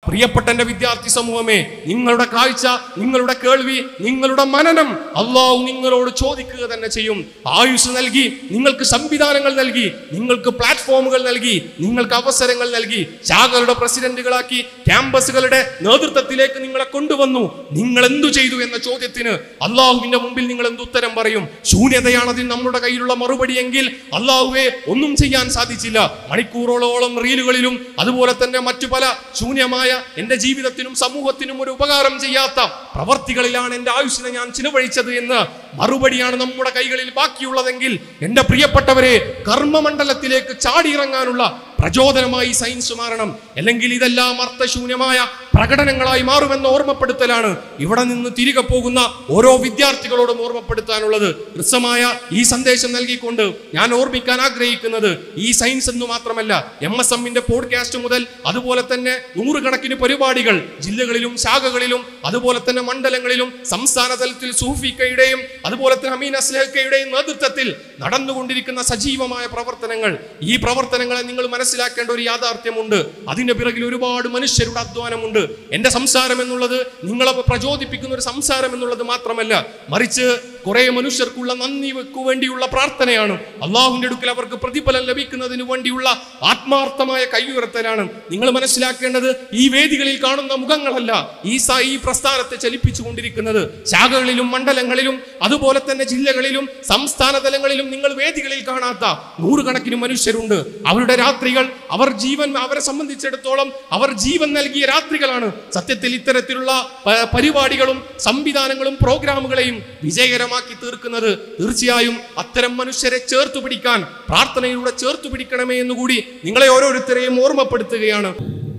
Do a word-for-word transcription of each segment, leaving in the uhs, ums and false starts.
പ്രിയപ്പെട്ട എന്റെ വിദ്യാർത്ഥി സമൂഹമേ, നിങ്ങളുടെ കാഴ്ച, നിങ്ങളുടെ കേൾവി, നിങ്ങളുടെ മനനം അള്ളാഹു നിങ്ങളോട് ചോദിക്കുക തന്നെ ചെയ്യും. ആയുസ് നൽകി, നിങ്ങൾക്ക് സംവിധാനങ്ങൾ നൽകി, നിങ്ങൾക്ക് പ്ലാറ്റ്ഫോമുകൾ നൽകി, നിങ്ങൾക്ക് അവസരങ്ങൾ നൽകി, ശാഖകളുടെ പ്രസിഡന്റുകളാക്കി, ക്യാമ്പസുകളുടെ നേതൃത്വത്തിലേക്ക് നിങ്ങളെ കൊണ്ടുവന്നു. നിങ്ങൾ എന്തു ചെയ്തു എന്ന ചോദ്യത്തിന് അള്ളാഹുവിന്റെ മുമ്പിൽ നിങ്ങൾ എന്ത് ഉത്തരം പറയും? ശൂന്യതയാണ് അതിൽ നമ്മുടെ കയ്യിലുള്ള മറുപടിയെങ്കിൽ അള്ളാഹുവെ ഒന്നും ചെയ്യാൻ സാധിച്ചില്ല. മണിക്കൂറോളോളം റീലുകളിലും അതുപോലെ തന്നെ മറ്റു പല ശൂന്യമായ എന്റെ ജീവിതത്തിനും സമൂഹത്തിനും ഒരു ഉപകാരം ചെയ്യാത്ത പ്രവർത്തികളിലാണ് എന്റെ ആയുസ്സിനെ ഞാൻ ചിലവഴിച്ചത് എന്ന് മറുപടിയാണ് നമ്മുടെ കൈകളിൽ ബാക്കിയുള്ളതെങ്കിൽ എന്റെ പ്രിയപ്പെട്ടവരെ, കർമ്മമണ്ഡലത്തിലേക്ക് ചാടിയിറങ്ങാനുള്ള പ്രചോദനമായി സയൻസ് മാറണം. അല്ലെങ്കിൽ ഇതെല്ലാം അർത്ഥശൂന്യമായ പ്രകടനങ്ങളായി മാറുമെന്ന ഓർമ്മപ്പെടുത്തലാണ് ഇവിടെ നിന്ന് തിരികെ പോകുന്ന ഓരോ വിദ്യാർത്ഥികളോടും ഓർമ്മപ്പെടുത്താനുള്ളത്. ഹൃസ്വമായ ഈ സന്ദേശം നൽകിക്കൊണ്ട് ഞാൻ ഓർമ്മിക്കാൻ ആഗ്രഹിക്കുന്നത്, ഈ സയൻസ് എന്ന് മാത്രമല്ല, എം എസ് എമ്മിന്റെ പോഡ്കാസ്റ്റ് മുതൽ അതുപോലെ തന്നെ നൂറുകണക്കിന് പരിപാടികൾ ജില്ലകളിലും ശാഖകളിലും അതുപോലെ തന്നെ മണ്ഡലങ്ങളിലും സംസ്ഥാന തലത്തിൽ സൂഫിക്കയുടെയും അതുപോലെ തന്നെ അമീൻ അസ്ലഹക്കയുടെയും നേതൃത്വത്തിൽ നടന്നുകൊണ്ടിരിക്കുന്ന സജീവമായ പ്രവർത്തനങ്ങൾ, ഈ പ്രവർത്തനങ്ങളെ നിങ്ങൾ മനസ്സിലാക്കേണ്ട ഒരു യാഥാർത്ഥ്യമുണ്ട്. അതിന്റെ പിറകിൽ ഒരുപാട് മനുഷ്യരുടെ അധ്വാനമുണ്ട്. എന്റെ സംസാരം എന്നുള്ളത് നിങ്ങളെ പ്രചോദിപ്പിക്കുന്ന ഒരു സംസാരം എന്നുള്ളത് മാത്രമല്ല, മറിച്ച് കുറെ മനുഷ്യർക്കുള്ള നന്ദിക്ക് വേണ്ടിയുള്ള പ്രാർത്ഥനയാണ്. അള്ളാഹുവിന്റെ അടുക്കൽ അവർക്ക് പ്രതിഫലം ലഭിക്കുന്നതിന് വേണ്ടിയുള്ള ആത്മാർത്ഥമായ കൈയുയർത്തലാണ്. നിങ്ങൾ മനസ്സിലാക്കേണ്ടത്, ഈ വേദികളിൽ കാണുന്ന മുഖങ്ങളല്ല ഈ ഈ പ്രസ്ഥാനത്തെ ചലിപ്പിച്ചു കൊണ്ടിരിക്കുന്നത്. ശാഖകളിലും മണ്ഡലങ്ങളിലും അതുപോലെ തന്നെ ജില്ലകളിലും സംസ്ഥാന തലങ്ങളിലും നിങ്ങൾ വേദികളിൽ കാണാത്ത നൂറുകണക്കിന് മനുഷ്യരുണ്ട്. അവരുടെ രാത്രികൾ, അവർ ജീവൻ, അവരെ സംബന്ധിച്ചിടത്തോളം അവർ ജീവൻ നൽകിയ രാത്രികളാണ്. സത്യത്തിൽ ഇത്തരത്തിലുള്ള പരിപാടികളും സംവിധാനങ്ങളും പ്രോഗ്രാമുകളെയും വിജയകരമാക്കി തീർക്കുന്നത്. തീർച്ചയായും അത്തരം മനുഷ്യരെ ചേർത്തു പിടിക്കാൻ പ്രാർത്ഥനയിലൂടെ ചേർത്തു പിടിക്കണമേ എന്നുകൂടി നിങ്ങളെ ഓരോരുത്തരെയും ഓർമ്മപ്പെടുത്തുകയാണ്.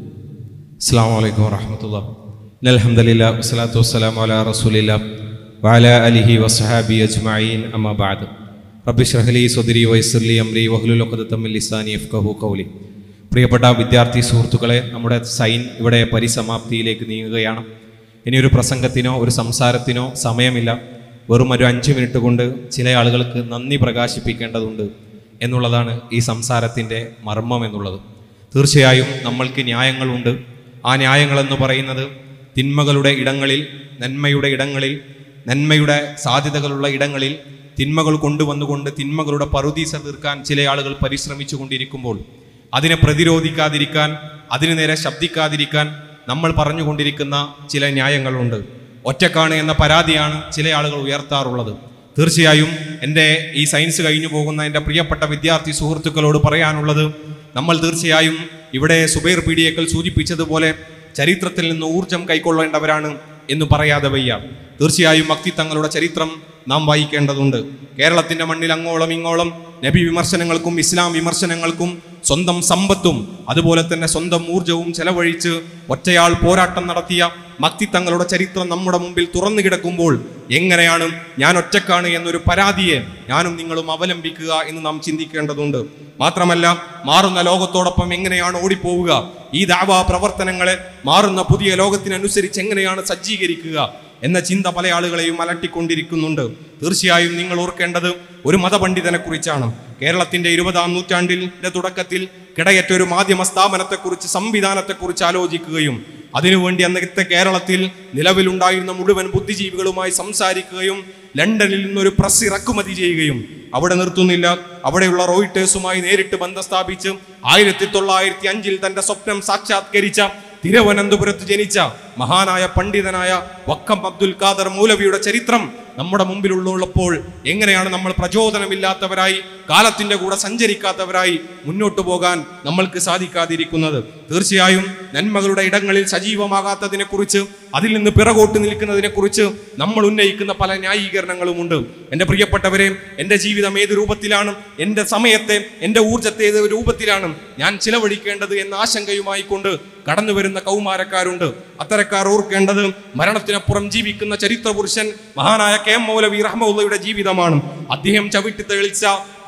അസ്സലാമു അലൈക്കും വറഹ്മത്തുള്ളാഹി. അൽഹംദുലില്ലാഹി വസ്സലാത്തു വസ്സലാമു അലാ റസൂലില്ലാഹി വഅലാ അലിഹി വസ്സഹാബിഹി അജ്മഈൻ. അമ്മാ ബഅദ്. റബ്ബി ഇശ്റഹ് ലി സദ്രി വയസ്സിർ ലി അംരി വഹ്ലുൽ ഉഖ്ദതം മിൻ ലിസാനി യഫ്ഖഹു ഖൗലി. പ്രിയപ്പെട്ട വിദ്യാർത്ഥി സുഹൃത്തുക്കളെ, നമ്മുടെ സൈൻ ഇവിടെ പരിസമാപ്തിയിലേക്ക് നീങ്ങുകയാണ്. ഇനിയൊരു പ്രസംഗത്തിനോ ഒരു സംസാരത്തിനോ സമയമില്ല. വെറും ഒരു അഞ്ച് മിനിറ്റ് കൊണ്ട് ചില ആളുകൾക്ക് നന്ദി പ്രകാശിപ്പിക്കേണ്ടതുണ്ട് എന്നുള്ളതാണ് ഈ സംസാരത്തിൻ്റെ മർമ്മം എന്നുള്ളത്. തീർച്ചയായും നമ്മൾക്ക് ന്യായങ്ങളുണ്ട്. ആ ന്യായങ്ങളെന്ന് പറയുന്നത് തിന്മകളുടെ ഇടങ്ങളിൽ, നന്മയുടെ ഇടങ്ങളിൽ, നന്മയുടെ സാധ്യതകളുള്ള ഇടങ്ങളിൽ തിന്മകൾ കൊണ്ടുവന്നുകൊണ്ട് തിന്മകളുടെ പറുദീസ തീർക്കാൻ ചില ആളുകൾ പരിശ്രമിച്ചു കൊണ്ടിരിക്കുമ്പോൾ അതിനെ പ്രതിരോധിക്കാതിരിക്കാൻ, അതിനു നേരെ ശബ്ദിക്കാതിരിക്കാൻ നമ്മൾ പറഞ്ഞുകൊണ്ടിരിക്കുന്ന ചില ന്യായങ്ങളുണ്ട്. ഒറ്റക്കാണ് എന്ന പരാതിയാണ് ചില ആളുകൾ ഉയർത്താറുള്ളത്. തീർച്ചയായും എൻ്റെ ഈ സയൻസ് കഴിഞ്ഞു പോകുന്ന എൻ്റെ പ്രിയപ്പെട്ട വിദ്യാർത്ഥി സുഹൃത്തുക്കളോട് പറയാനുള്ളത്, നമ്മൾ തീർച്ചയായും ഇവിടെ സുബൈർ പീഡിയക്കൽ സൂചിപ്പിച്ചതുപോലെ ചരിത്രത്തിൽ നിന്ന് ഊർജം കൈക്കൊള്ളേണ്ടവരാണ് എന്ന് പറയാതെ വയ്യ. തീർച്ചയായും വ്യക്തിത്വങ്ങളുടെ ചരിത്രം നാം വായിക്കേണ്ടതുണ്ട്. കേരളത്തിൻ്റെ മണ്ണിൽ അങ്ങോളം ഇങ്ങോളം നബി വിമർശനങ്ങൾക്കും ഇസ്ലാം വിമർശനങ്ങൾക്കും സ്വന്തം സമ്പത്തും അതുപോലെ തന്നെ സ്വന്തം ഊർജവും ചെലവഴിച്ച് ഒറ്റയാൾ പോരാട്ടം നടത്തിയ വ്യക്തിത്വങ്ങളുടെ ചരിത്രം നമ്മുടെ മുമ്പിൽ തുറന്നു കിടക്കുമ്പോൾ എങ്ങനെയാണ് ഞാൻ ഒറ്റക്കാണ് എന്നൊരു പരാതിയെ ഞാനും നിങ്ങളും അവലംബിക്കുക എന്ന് നാം ചിന്തിക്കേണ്ടതുണ്ട്. മാത്രമല്ല, മാറുന്ന ലോകത്തോടൊപ്പം എങ്ങനെയാണ് ഓടിപ്പോവുക, ഈ ദഅവാ പ്രവർത്തനങ്ങളെ മാറുന്ന പുതിയ ലോകത്തിനനുസരിച്ച് എങ്ങനെയാണ് സജ്ജീകരിക്കുക എന്ന ചിന്ത പല ആളുകളെയും അലട്ടിക്കൊണ്ടിരിക്കുന്നുണ്ട്. തീർച്ചയായും നിങ്ങൾ ഓർക്കേണ്ടത് ഒരു മതപണ്ഡിതനെ കുറിച്ചാണ്. കേരളത്തിന്റെ ഇരുപതാം നൂറ്റാണ്ടിന്റെ തുടക്കത്തിൽ കിടയറ്റ ഒരു മാധ്യമ സ്ഥാപനത്തെക്കുറിച്ച്, സംവിധാനത്തെക്കുറിച്ച് ആലോചിക്കുകയും അതിനുവേണ്ടി അന്നത്തെ കേരളത്തിൽ നിലവിലുണ്ടായിരുന്ന മുഴുവൻ ബുദ്ധിജീവികളുമായി സംസാരിക്കുകയും ലണ്ടനിൽ നിന്നൊരു പ്രസ് ഇറക്കുമതി ചെയ്യുകയും അവിടെ നിർത്തുന്നില്ല, അവിടെയുള്ള റോയിട്ടേഴ്സുമായി നേരിട്ട് ബന്ധം സ്ഥാപിച്ച് ആയിരത്തി തൊള്ളായിരത്തി അഞ്ചിൽ തന്റെ സ്വപ്നം സാക്ഷാത്കരിച്ച തിരുവനന്തപുരത്ത് ജനിച്ച മഹാനായ പണ്ഡിതനായ വക്കം അബ്ദുൽ ഖാദർ മൗലവിയുടെ ചരിത്രം നമ്മുടെ മുമ്പിലുള്ളപ്പോൾ എങ്ങനെയാണ് നമ്മൾ പ്രചോദനമില്ലാത്തവരായി, കാലത്തിന്റെ കൂടെ സഞ്ചരിക്കാത്തവരായി മുന്നോട്ടു പോകാൻ നമ്മൾക്ക് സാധിക്കാതിരിക്കുന്നത്? തീർച്ചയായും നന്മകളുടെ ഇടങ്ങളിൽ സജീവമാകാത്തതിനെ കുറിച്ച്, അതിൽ നിന്ന് പിറകോട്ട് നിൽക്കുന്നതിനെ കുറിച്ച് നമ്മൾ ഉന്നയിക്കുന്ന പല ന്യായീകരണങ്ങളുമുണ്ട്. എൻ്റെ പ്രിയപ്പെട്ടവരെ, എൻ്റെ ജീവിതം ഏത് രൂപത്തിലാണ്, എൻ്റെ സമയത്തെ, എൻ്റെ ഊർജത്തെ ഏത് രൂപത്തിലാണ് ഞാൻ ചിലവഴിക്കേണ്ടത് എന്ന ആശങ്കയുമായി കൊണ്ട് കടന്നു വരുന്ന കൗമാരക്കാരുണ്ട്. അത്തരക്കാർ ഓർക്കേണ്ടത് മരണത്തിനപ്പുറം ജീവിക്കുന്ന ചരിത്ര പുരുഷൻ മഹാനായ കെ എം മൗലവി റഹ്മത്തുള്ളാഹിയുടെ ജീവിതമാണ്. അദ്ദേഹം ചവിട്ടി തെളിച്ച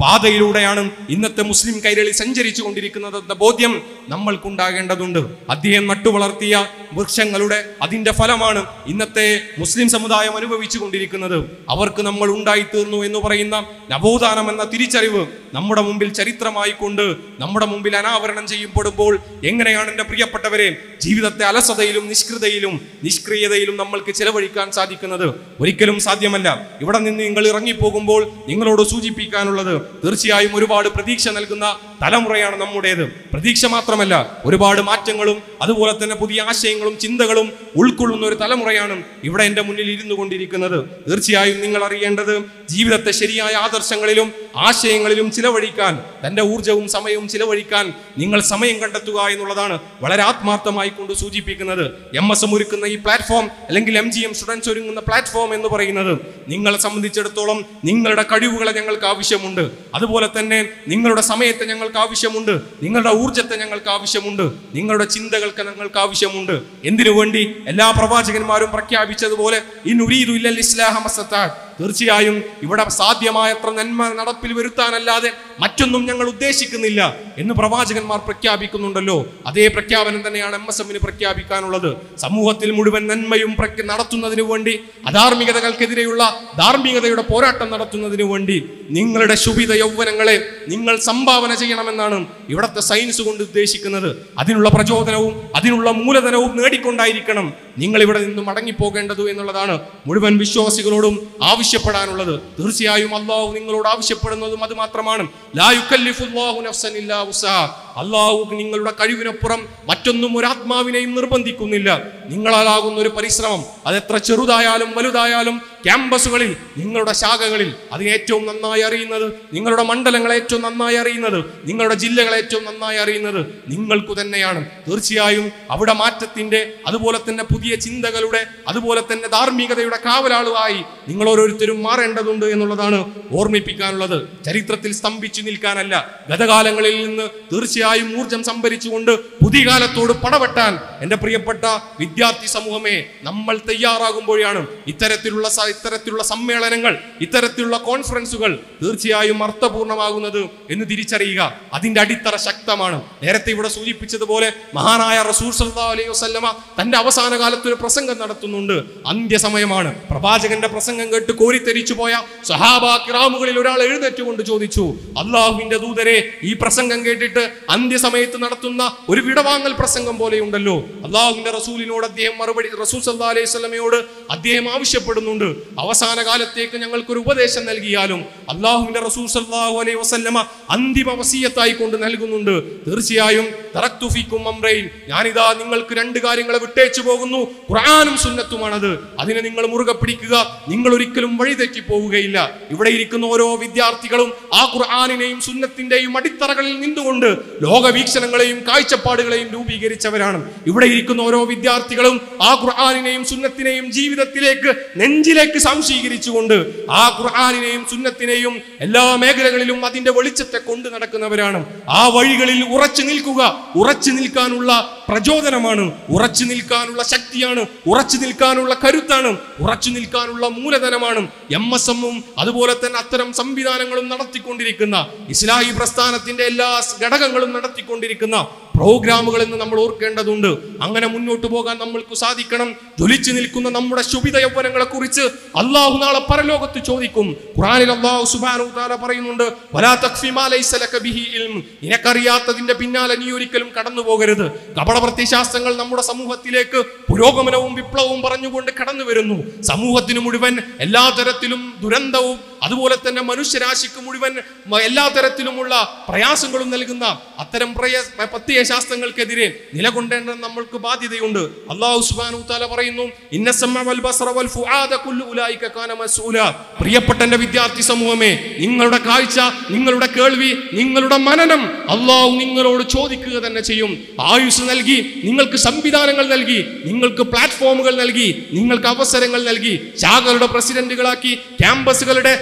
പാതയിലൂടെയാണ് ഇന്നത്തെ മുസ്ലിം കൈരളി സഞ്ചരിച്ചു കൊണ്ടിരിക്കുന്നതെന്ന ബോധ്യം നമ്മൾക്കുണ്ടാകേണ്ടതുണ്ട്. അദ്ദേഹം നട്ടുവളർത്തിയ വൃക്ഷങ്ങളുടെ അതിന്റെ ഫലമാണ് ഇന്നത്തെ മുസ്ലിം സമുദായം അനുഭവിച്ചു കൊണ്ടിരിക്കുന്നത്. അവർക്ക് നമ്മൾ ഉണ്ടായിത്തീർന്നു എന്ന് പറയുന്ന നവോത്ഥാനം എന്ന തിരിച്ചറിവ് നമ്മുടെ മുമ്പിൽ ചരിത്രമായി കൊണ്ട് നമ്മുടെ മുമ്പിൽ അനാവരണം ചെയ്യപ്പെടുമ്പോൾ എങ്ങനെയാണ് എൻ്റെ പ്രിയപ്പെട്ടവരെ ജീവിതത്തെ അലസതയിലും നിഷ്കൃതയിലും നിഷ്ക്രിയതയിലും നമ്മൾക്ക് ചെലവഴിക്കാൻ സാധിക്കുന്നത്? ഒരിക്കലും സാധ്യമല്ല. ഇവിടെ നിന്ന് നിങ്ങൾ ഇറങ്ങിപ്പോകുമ്പോൾ നിങ്ങളോട് സൂചിപ്പിക്കാനുള്ളത് തീർച്ചയായും ഒരുപാട് പ്രതീക്ഷ നൽകുന്ന തലമുറയാണ് നമ്മുടേത്. പ്രതീക്ഷ മാത്രമല്ല, ഒരുപാട് മാറ്റങ്ങളും അതുപോലെ തന്നെ പുതിയ ആശയങ്ങളും ചിന്തകളും ഉൾക്കൊള്ളുന്ന ഒരു തലമുറയാണ് ഇവിടെ എൻ്റെ മുന്നിൽ ഇരുന്നു കൊണ്ടിരിക്കുന്നത്. തീർച്ചയായും നിങ്ങൾ അറിയേണ്ടത് ജീവിതത്തെ ശരിയായ ആദർശങ്ങളിലും ആശയങ്ങളിലും ചിലവഴിക്കാൻ, തൻ്റെ ഊർജവും സമയവും ചിലവഴിക്കാൻ നിങ്ങൾ സമയം കണ്ടെത്തുക എന്നുള്ളതാണ് വളരെ ആത്മാർത്ഥമായി കൊണ്ട് സൂചിപ്പിക്കുന്നത്. എം എസ് എം ഒരുക്കുന്ന ഈ പ്ലാറ്റ്ഫോം അല്ലെങ്കിൽ എം ജി എം സ്റ്റുഡൻസ് ഒരുങ്ങുന്ന പ്ലാറ്റ്ഫോം എന്ന് പറയുന്നത് നിങ്ങളെ സംബന്ധിച്ചിടത്തോളം നിങ്ങളുടെ കഴിവുകളെ ഞങ്ങൾക്ക് ആവശ്യമുണ്ട്, അതുപോലെ തന്നെ നിങ്ങളുടെ സമയത്തെ ഞങ്ങൾക്ക് ആവശ്യമുണ്ട്, നിങ്ങളുടെ ഊർജത്തെ ഞങ്ങൾക്ക് ആവശ്യമുണ്ട്, നിങ്ങളുടെ ചിന്തകൾക്ക് ഞങ്ങൾക്ക് ആവശ്യമുണ്ട്. എന്തിനു വേണ്ടി? എല്ലാ പ്രവാചകന്മാരും പ്രഖ്യാപിച്ചതുപോലെ ഇന്നുരീദു ഇല്ലൽ ഇസ്ലാഹ മസ്തതഅ്തു, തീർച്ചയായും ഇവിടെ സാധ്യമായത്ര നന്മ നടപ്പിൽ വരുത്താനല്ലാതെ മറ്റൊന്നും ഞങ്ങൾ ഉദ്ദേശിക്കുന്നില്ല എന്ന് പ്രവാചകന്മാർ പ്രഖ്യാപിക്കുന്നുണ്ടല്ലോ. അതേ പ്രഖ്യാപനം തന്നെയാണ് എം എസ് എമ്മിന് പ്രഖ്യാപിക്കാനുള്ളത്. സമൂഹത്തിൽ മുഴുവൻ നന്മയും നടത്തുന്നതിനു വേണ്ടി, അധാർമികതകൾക്കെതിരെയുള്ള ധാർമ്മികതയുടെ പോരാട്ടം നടത്തുന്നതിനു വേണ്ടി നിങ്ങളുടെ ശുഭിത യൗവനങ്ങളെ നിങ്ങൾ സംഭാവന ചെയ്യണമെന്നാണ് ഇവിടുത്തെ സയൻസ് കൊണ്ട് ഉദ്ദേശിക്കുന്നത്. അതിനുള്ള പ്രചോദനവും അതിനുള്ള മൂലധനവും നേടിക്കൊണ്ടായിരിക്കണം നിങ്ങൾ ഇവിടെ നിന്ന് മടങ്ങിപ്പോകേണ്ടത് എന്നുള്ളതാണ് മുഴുവൻ വിശ്വാസികളോടും ആവശ്യപ്പെടാനുള്ളത്. തീർച്ചയായും അള്ളാഹു നിങ്ങളോട് ആവശ്യപ്പെടുന്നതും അത് മാത്രമാണ്. ലാ യുകല്ലിഫുല്ലാഹു നഫ്സൻ ഇല്ലാ വുസ്അഹാ. അള്ളാഹു നിങ്ങളുടെ കഴിവിനപ്പുറം മറ്റൊന്നും ഒരു ആത്മാവിനെയും നിർബന്ധിക്കുന്നില്ല. നിങ്ങളാലാകുന്ന ഒരു പരിശ്രമം, അതെത്ര ചെറുതായാലും വലുതായാലും, ക്യാമ്പസുകളിൽ നിങ്ങളുടെ ശാഖകളിൽ അതിനെ ഏറ്റവും നന്നായി അറിയുന്നത്, നിങ്ങളുടെ മണ്ഡലങ്ങളെ ഏറ്റവും നന്നായി അറിയുന്നത്, നിങ്ങളുടെ ജില്ലകളെ ഏറ്റവും നന്നായി അറിയുന്നത് നിങ്ങൾക്കു തന്നെയാണ്. തീർച്ചയായും അവിടെ മാറ്റത്തിന്റെ അതുപോലെ തന്നെ പുതിയ ചിന്തകളുടെ അതുപോലെ തന്നെ ധാർമ്മികതയുടെ കാവലാളുമായി നിങ്ങൾ ഓരോരുത്തരും മാറേണ്ടതുണ്ട് എന്നുള്ളതാണ് ഓർമ്മിപ്പിക്കാനുള്ളത്. ചരിത്രത്തിൽ സ്തംഭിച്ചു നിൽക്കാനല്ല, ഗതകാലങ്ങളിൽ നിന്ന് തീർച്ചയായും ഊർജം സംഭരിച്ചുകൊണ്ട് പുതിയ കാലത്തോട് പടവെട്ടാൻ എൻ്റെ പ്രിയപ്പെട്ട വിദ്യാർത്ഥി സമൂഹമേ നമ്മൾ തയ്യാറാകുമ്പോഴാണ് ഇത്തരത്തിലുള്ള ഇത്തരത്തിലുള്ള സമ്മേളനങ്ങൾ, ഇത്തരത്തിലുള്ള കോൺഫറൻസുകൾ തീർച്ചയായും അർത്ഥപൂർണമാകുന്നത് എന്ന് തിരിച്ചറിയുക. അതിന്റെ അടിത്തറ ശക്തമാണ്. നേരത്തെ ഇവിടെ സൂചിപ്പിച്ചതുപോലെ മഹാനായ റസൂൽ സല്ലല്ലാഹു അലൈഹി വസല്ലമ തന്റെ അവസാന കാലത്ത് ഒരു പ്രസംഗം നടത്തുന്നുണ്ട്. അന്ത്യസമയമാണ്. പ്രവാചകന്റെ പ്രസംഗം കേട്ട് കോരിത്തെരിച്ചു പോയ സഹാബാ കിറാമുകളിൽ ഒരാൾ എഴുന്നേറ്റുകൊണ്ട് ചോദിച്ചു, അള്ളാഹുവിന്റെ ദൂതരെ, ഈ പ്രസംഗം കേട്ടിട്ട് അന്ത്യസമയത്ത് നടത്തുന്ന ഒരു വിടവാങ്ങൽ പ്രസംഗം പോലെയുണ്ടല്ലോ. അള്ളാഹുവിന്റെ റസൂലിനോട് അദ്ദേഹം മറുപടി റസൂൽ സല്ലല്ലാഹു അലൈഹി വസല്ലമയോട് അദ്ദേഹം ആവശ്യപ്പെടുന്നുണ്ട്, അവസാന കാലത്തേക്ക് ഞങ്ങൾക്കൊരു ഉപദേശം നൽകിയാലും. അള്ളാഹുവിന്റെ റസൂൽ സല്ലല്ലാഹു അലൈഹി വസല്ലമ അന്തിമ വസിയത്തായി കൊണ്ട് നൽകുന്നുണ്ട്, തീർച്ചയായും തറക്തു ഫീക്കും അംറൈൻ, ഞാനിതാ നിങ്ങൾക്ക് രണ്ട് കാര്യങ്ങളെ വിട്ടേച്ചു പോകുന്നു, ഖുർആനും സുന്നത്തുമാണത്. അതിനെ നിങ്ങൾ മുറുകെ പിടിക്കുക, നിങ്ങൾ ഒരിക്കലും വഴിതെറ്റി പോവുകയില്ല. ഇവിടെ ഇരിക്കുന്ന ഓരോ വിദ്യാർത്ഥികളും ആ ഖുർആനിനെയും സുന്നത്തിന്റെയും അടിത്തറകളിൽ നിന്നുകൊണ്ട് ലോകവീക്ഷണങ്ങളെയും കാഴ്ചപ്പാടുകളെയും രൂപീകരിച്ചവരാണ്. ഇവിടെ ഇരിക്കുന്ന ഓരോ വിദ്യാർത്ഥികളും ആ ഖുർആനിനെയും സുന്നത്തിനെയും ജീവിതത്തിലേക്ക് നെഞ്ചിലേക്ക് സംശീകരിച്ചുകൊണ്ട് ആ ഖുർആനിനെയും സുന്നത്തിനെയും എല്ലാ മേഖലകളിലും അതിന്റെ വെളിച്ചത്തെ കൊണ്ട് നടക്കുന്നവരാണ്. ആ വഴികളിൽ ഉറച്ചു നിൽക്കുക, ഉറച്ചു നിൽക്കാനുള്ള പ്രചോദനമാണ്, ഉറച്ചു നിൽക്കാനുള്ള ശക്തിയാണ്, ഉറച്ചു നിൽക്കാനുള്ള കരുത്താണ്, ഉറച്ചു നിൽക്കാനുള്ള മൂലധനമാണ് എം എസ് എമ്മും അതുപോലെ തന്നെ അത്തരം സംവിധാനങ്ങളും നടത്തിക്കൊണ്ടിരിക്കുന്ന ഇസ്ലാഹി പ്രസ്ഥാനത്തിന്റെ എല്ലാ ഘടകങ്ങളും നടത്തിക്കൊണ്ടിരിക്കുന്ന പ്രോഗ്രാമുകൾ എന്ന് നമ്മൾ ഓർക്കേണ്ടതുണ്ട്. അങ്ങനെ മുന്നോട്ട് പോകാൻ നമ്മൾക്ക് സാധിക്കണം. ജ്വലിച്ചു നിൽക്കുന്ന നമ്മുടെ ശുഭിത യൗവനങ്ങളെ കുറിച്ച് അള്ളാഹു നാളെ പരലോകത്ത് ചോദിക്കും. ഖുർആനിൽ അള്ളാഹു സുബ്ഹാനഹു വ തആല പറയുന്നുണ്ട്, വലാ തഖ്ഫി മാ ലൈസ ലക ബിഹി ഇൽം, നിനക്കറിയാത്തതിന്റെ പിന്നാലെ നീ ഒരിക്കലും കടന്നു പോകരുത്. കപടപ്രത്യശാസ്ത്രങ്ങൾ നമ്മുടെ സമൂഹത്തിലേക്ക് പുരോഗമനവും വിപ്ലവവും പറഞ്ഞുകൊണ്ട് കടന്നു വരുന്നു. സമൂഹത്തിന് മുഴുവൻ എല്ലാ തരത്തിലും ദുരന്തവും അതുപോലെ തന്നെ മനുഷ്യരാശിക്ക് മുഴുവൻ എല്ലാ തരത്തിലുമുള്ള പ്രയാസങ്ങളും നൽകുന്ന അത്തരം പ്രത്യ ശാസ്ത്രങ്ങൾക്കെതിരെ നിലകൊണ്ടേണ്ട നമ്മൾക്ക് ബാധ്യതയുണ്ട്. അല്ലാഹു സുബ്ഹാനഹു വ തആല പറയുന്നു, ഇന്ന സമഅ വൽ ബസറ വൽ ഫുആദ കുല്ലു ഉലൈക കാന മസ്ഊല. പ്രിയപ്പെട്ട എൻ്റെ വിദ്യാർത്ഥി സമൂഹമേ, നിങ്ങളുടെ കാഴ്ച, നിങ്ങളുടെ കേൾവി, നിങ്ങളുടെ മനനം അല്ലാഹു നിങ്ങളോട് ചോദിക്കുക തന്നെ ചെയ്യും. ആയുസ് നൽകി, നിങ്ങൾക്ക് സംവിധാനങ്ങൾ നൽകി, നിങ്ങൾക്ക് പ്ലാറ്റ്ഫോമുകൾ നൽകി, നിങ്ങൾക്ക് അവസരങ്ങൾ നൽകി, ശാഖകളുടെ പ്രസിഡന്റുകളാക്കി, ക്യാമ്പസുകളുടെ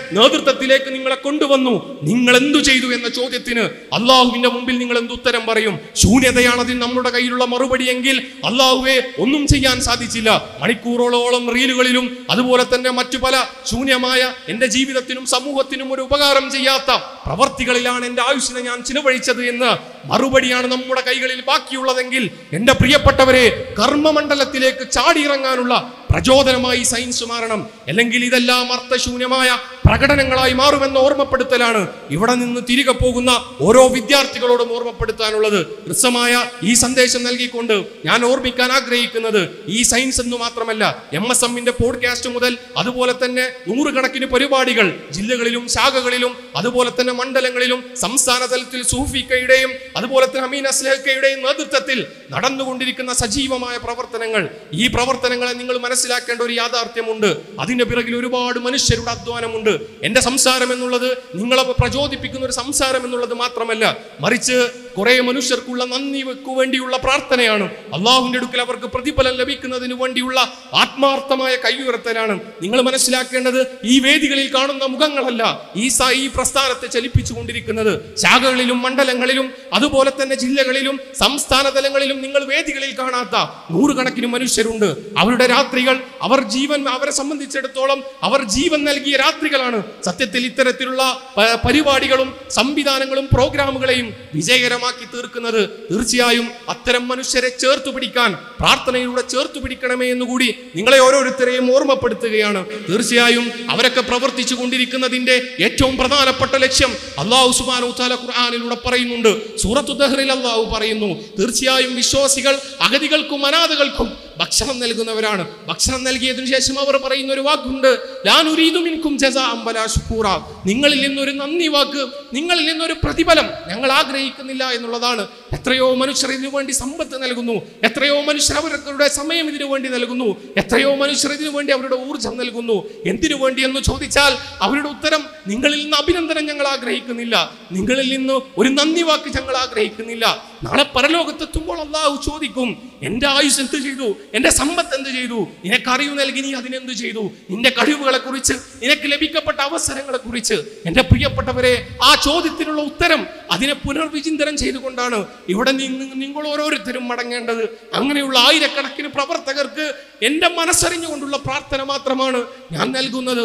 നേതൃത്വത്തിലേക്ക് നിങ്ങളെ കൊണ്ടുവന്നു. നിങ്ങൾ എന്തു ചെയ്തു എന്ന ചോദ്യത്തിന് അള്ളാഹുവിന്റെ മുമ്പിൽ നിങ്ങൾ എന്ത് ഉത്തരം പറയും? ശൂന്യതയാണ് അതിൽ നമ്മുടെ കയ്യിലുള്ള മറുപടിയെങ്കിൽ അള്ളാഹുവെ ഒന്നും ചെയ്യാൻ സാധിച്ചില്ല. മണിക്കൂറോളോളം റീലുകളിലും അതുപോലെ തന്നെ മറ്റു പല ശൂന്യമായ എന്റെ ജീവിതത്തിനും സമൂഹത്തിനും ഒരു ഉപകാരം ചെയ്യാത്ത പ്രവർത്തികളിലാണ് എന്റെ ആയുസ്സിനെ ഞാൻ ചിലവഴിച്ചത് എന്ന് മറുപടിയാണ് നമ്മുടെ കൈകളിൽ ബാക്കിയുള്ളതെങ്കിൽ എന്റെ പ്രിയപ്പെട്ടവരെ, കർമ്മമണ്ഡലത്തിലേക്ക് ചാടിയിറങ്ങാനുള്ള പ്രചോദനമായി സയൻസ് മാറണം. അല്ലെങ്കിൽ ഇതെല്ലാം അർത്ഥശൂന്യമായ പ്രകടനങ്ങളായി മാറുമെന്ന ഓർമ്മപ്പെടുത്തലാണ് ഇവിടെ നിന്ന് തിരികെ പോകുന്ന ഓരോ വിദ്യാർത്ഥികളോടും ഓർമ്മപ്പെടുത്താനുള്ളത്. ഹ്രസ്വമായ ഈ സന്ദേശം നൽകിക്കൊണ്ട് ഞാൻ ഓർമ്മിക്കാൻ ആഗ്രഹിക്കുന്നത് ഈ സയൻസ് എന്ന് മാത്രമല്ല, എം എസ് എമ്മിന്റെ പോഡ്കാസ്റ്റ് മുതൽ അതുപോലെ തന്നെ നൂറുകണക്കിന് പരിപാടികൾ ജില്ലകളിലും ശാഖകളിലും അതുപോലെ തന്നെ മണ്ഡലങ്ങളിലും സംസ്ഥാന തലത്തിൽ സൂഫിക്കയുടെയും അതുപോലെ തന്നെ അമീൻ അസ്ലഹക്കയുടെയും നേതൃത്വത്തിൽ നടന്നുകൊണ്ടിരിക്കുന്ന സജീവമായ പ്രവർത്തനങ്ങൾ, ഈ പ്രവർത്തനങ്ങളെ നിങ്ങൾ മനസ്സിലാക്കേണ്ട ഒരു യാഥാർത്ഥ്യമുണ്ട്. അതിന്റെ പിറകിൽ ഒരുപാട് മനുഷ്യരുടെ അധ്വാനമുണ്ട്. എന്റെ സംസാരം എന്നുള്ളത് നിങ്ങളെ പ്രചോദിപ്പിക്കുന്ന ഒരു സംസാരം എന്നുള്ളത് മാത്രമല്ല, മറിച്ച് കുറെ മനുഷ്യർക്കുള്ള നന്ദിക്ക് വേണ്ടിയുള്ള പ്രാർത്ഥനയാണ്. അള്ളാഹുവിന്റെ അടുക്കൽ അവർക്ക് പ്രതിഫലം ലഭിക്കുന്നതിന് വേണ്ടിയുള്ള ആത്മാർത്ഥമായ കൈയുയർത്തലാണ്. നിങ്ങൾ മനസ്സിലാക്കേണ്ടത് ഈ വേദികളിൽ കാണുന്ന മുഖങ്ങളല്ല ഈ ഈ പ്രസ്ഥാനത്തെ ചലിപ്പിച്ചു കൊണ്ടിരിക്കുന്നത്. ശാഖകളിലും മണ്ഡലങ്ങളിലും അതുപോലെ തന്നെ ജില്ലകളിലും സംസ്ഥാന തലങ്ങളിലും നിങ്ങൾ വേദികളിൽ കാണാത്ത നൂറുകണക്കിന് മനുഷ്യരുണ്ട്. അവരുടെ രാത്രികൾ, അവർ ജീവൻ, അവരെ സംബന്ധിച്ചിടത്തോളം അവർ ജീവൻ നൽകിയ രാത്രികളാണ്. സത്യത്തിൽ ഇത്തരത്തിലുള്ള പരിപാടികളും സംവിധാനങ്ങളും പ്രോഗ്രാമുകളെയും വിജയകരമാക്കി തീർക്കുന്നത്. തീർച്ചയായും അത്തരം മനുഷ്യരെ ചേർത്തു പിടിക്കാൻ പ്രാർത്ഥനയിലൂടെ ചേർത്തു പിടിക്കണമേ എന്നുകൂടി നിങ്ങളെ ഓരോരുത്തരെയും ഓർമ്മപ്പെടുത്തുകയാണ്. തീർച്ചയായും അവരൊക്കെ പ്രവർത്തിച്ചു കൊണ്ടിരിക്കുന്നതിന്റെ ഏറ്റവും പ്രധാനപ്പെട്ട ലക്ഷ്യം അല്ലാഹു സുബ്ഹാനഹു വ തആല ഖുർആനിലൂടെ പറയുന്നുണ്ട്. സൂറത്തു ദഹ്റിൽ അല്ലാഹു പറയുന്നു, തീർച്ചയായും വിശ്വാസികൾ അഗതികൾക്കും അനാഥകൾക്കും ഭക്ഷണം നൽകുന്നവരാണ്. ഭക്ഷണം നൽകിയതിനു ശേഷം അവർ പറയുന്ന ഒരു വാക്കുണ്ട്, ലാ നുരീദു മിൻകും ജസാഅൻ വലാ ശുകൂറാ. നിങ്ങളിൽ നിന്നൊരു നന്ദി വാക്ക്, നിങ്ങളിൽ നിന്നൊരു പ്രതിഫലം ഞങ്ങൾ ആഗ്രഹിക്കുന്നില്ല എന്നുള്ളതാണ്. എത്രയോ മനുഷ്യർ ഇതിനു വേണ്ടി സമ്പത്ത് നൽകുന്നു, എത്രയോ മനുഷ്യർ അവരുടെ സമയം ഇതിനു വേണ്ടി നൽകുന്നു, എത്രയോ മനുഷ്യർ ഇതിനു വേണ്ടി അവരുടെ ഊർജം നൽകുന്നു. എന്തിനു വേണ്ടി എന്ന് ചോദിച്ചാൽ അവരുടെ ഉത്തരം, നിങ്ങളിൽ നിന്ന് അഭിനന്ദനം ഞങ്ങൾ ആഗ്രഹിക്കുന്നില്ല, നിങ്ങളിൽ നിന്ന് ഒരു നന്ദി വാക്ക് ഞങ്ങൾ ആഗ്രഹിക്കുന്നില്ല. നാളെ പരലോകത്തെത്തുമ്പോൾ അല്ലാഹു ചോദിക്കും, എന്റെ ആയുസ് എന്ത് ചെയ്തു, എന്റെ സമ്പത്ത് എന്ത് ചെയ്തു, നിനക്ക് അറിവ് നൽകി നീ അതിനെന്ത് ചെയ്തു, നിന്റെ കഴിവുകളെ കുറിച്ച്, നിനക്ക് ലഭിക്കപ്പെട്ട അവസരങ്ങളെ കുറിച്ച്. എന്റെ പ്രിയപ്പെട്ടവരെ, ആ ചോദ്യത്തിനുള്ള ഉത്തരം അതിനെ പുനർവിചിന്തനം ചെയ്തുകൊണ്ടാണ് ഇവിടെ നിന്ന് നിങ്ങൾ ഓരോരുത്തരും മടങ്ങേണ്ടത്. അങ്ങനെയുള്ള ആയിരക്കണക്കിന് പ്രവർത്തകർക്ക് എന്റെ മനസ്സറിഞ്ഞുകൊണ്ടുള്ള പ്രാർത്ഥന മാത്രമാണ് ഞാൻ നൽകുന്നത്.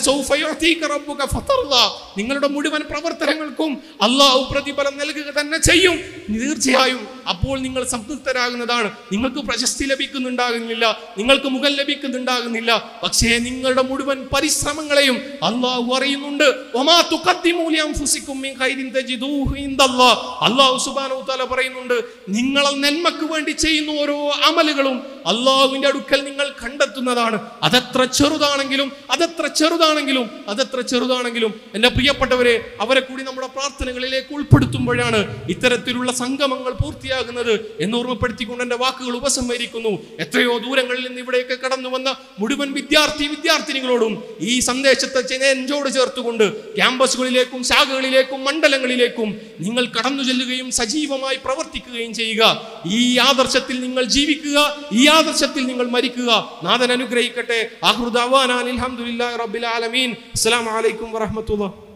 നിങ്ങളുടെ മുഴുവൻ പ്രവർത്തനങ്ങൾക്കും അല്ലാഹു പ്രതിഫലം നൽകുക തന്നെ ചെയ്യും. തീർച്ചയായും അപ്പോൾ നിങ്ങൾ സംതൃപ്തരാകുന്നതാണ്. നിങ്ങൾക്ക് പ്രശസ്തി ലഭിക്കുന്നുണ്ടാകുന്നില്ല, നിങ്ങൾക്ക് മുഖം ലഭിക്കുന്നുണ്ടാകുന്നില്ല, പക്ഷേ നിങ്ങളുടെ മുഴുവൻ പരിശ്രമങ്ങളെയും അല്ലാഹു അറിയുന്നുണ്ട്. അല്ലാഹു സുബ്ഹാനഹു വ തആല പറയുന്നുണ്ട്, നിങ്ങൾ നന്മക്ക് വേണ്ടി ചെയ്യുന്ന ഓരോ അമലുകളും അല്ലാഹുവിന്റെ അടുക്കൽ നിങ്ങൾ കണ്ടെത്തുന്നതാണ്. അതെത്ര ചെറുതാണെങ്കിലും അതെത്ര ചെറുതാണെങ്കിലും അതെത്ര ചെറുതാണെങ്കിലും എന്റെ പ്രിയപ്പെട്ടവരെ, അവരെ കൂടി നമ്മുടെ പ്രാർത്ഥനകളിലേക്ക് ഉൾപ്പെടുത്തുമ്പോഴാണ് ഇത്തരത്തിലുള്ള സംഗമങ്ങൾ പൂർത്തിയാകുന്നത് എന്ന് ഓർമ്മപ്പെടുത്തിക്കൊണ്ട് എന്റെ വാക്കുകൾ ഉപസംഹരിക്കുന്നു. എത്രയോ ദൂരങ്ങളിൽ നിന്ന് ഇവിടേക്ക് കടന്നു വന്ന മുഴുവൻ വിദ്യാർത്ഥി വിദ്യാർത്ഥിനികളോടും ഈ സന്ദേശത്തെ നെഞ്ചോട് ചേർത്തുകൊണ്ട് ക്യാമ്പസുകളിലേക്കും ശാഖകളിലേക്കും മണ്ഡലങ്ങളിലേക്കും നിങ്ങൾ കടന്നു ചെല്ലുകയും സജീവമായി പ്രവർത്തിക്കുകയും ചെയ്യുക. ഈ ആദർശത്തിൽ നിങ്ങൾ ജീവിക്കുക, ഈ ആദർശത്തിൽ നിങ്ങൾ മരിക്കുക. നാഥൻ അനുഗ്രഹിക്കട്ടെ. ആഖിറു ദഅവാനാ അൽഹംദുലില്ലാഹി റബ്ബിൽ ആലമീൻ. അസ്സലാമു അലൈക്കും വറഹ്മത്തുള്ളാഹി.